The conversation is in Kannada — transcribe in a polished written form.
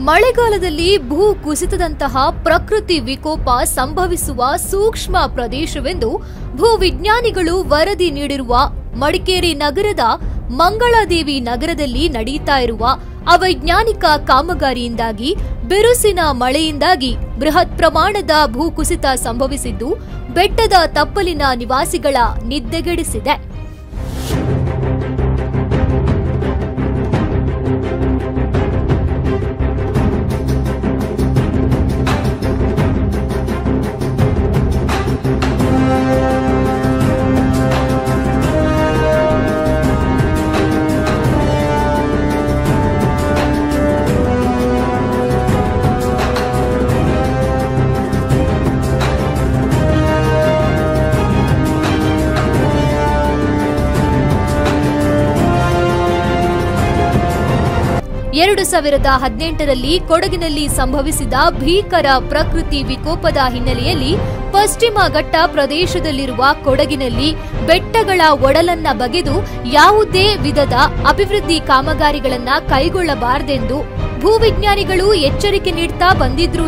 ಮಳೆಗಾಲದಲ್ಲಿ ಭೂ ಕುಸಿತದಂತಹ ಪ್ರಕೃತಿ ವಿಕೋಪ ಸಂಭವಿಸುವ ಸೂಕ್ಷ್ಮ ಪ್ರದೇಶವೆಂದು ಭೂವಿಜ್ಞಾನಿಗಳು ವರದಿ ನೀಡಿರುವ ಮಡಿಕೇರಿ ನಗರದ ಮಂಗಳಾದೇವಿ ನಗರದಲ್ಲಿ ನಡೆಯುತ್ತಾ ಇರುವ ಅವೈಜ್ಞಾನಿಕ ಕಾಮಗಾರಿಯಿಂದಾಗಿ ಬಿರುಸಿನ ಮಳೆಯಿಂದಾಗಿ ಬೃಹತ್ ಪ್ರಮಾಣದ ಭೂಕುಸಿತ ಸಂಭವಿಸಿದ್ದು ಬೆಟ್ಟದ ತಪ್ಪಲಿನ ನಿವಾಸಿಗಳ ನಿದ್ದೆಗೆಡಿಸಿದೆ. ಎರಡು 2018ರಲ್ಲಿ ಕೊಡಗಿನಲ್ಲಿ ಸಂಭವಿಸಿದ ಭೀಕರ ಪ್ರಕೃತಿ ವಿಕೋಪದ ಹಿನ್ನೆಲೆಯಲ್ಲಿ ಪಶ್ಚಿಮ ಘಟ್ಟ ಪ್ರದೇಶದಲ್ಲಿರುವ ಕೊಡಗಿನಲ್ಲಿ ಬೆಟ್ಟಗಳ ಒಡಲನ್ನ ಬಗೆದು ಯಾವುದೇ ವಿಧದ ಅಭಿವೃದ್ಧಿ ಕಾಮಗಾರಿಗಳನ್ನ ಕೈಗೊಳ್ಳಬಾರದೆಂದು ಭೂವಿಜ್ಞಾನಿಗಳು ಎಚ್ಚರಿಕೆ ನೀಡುತ್ತಾ ಬಂದಿದ್ರು.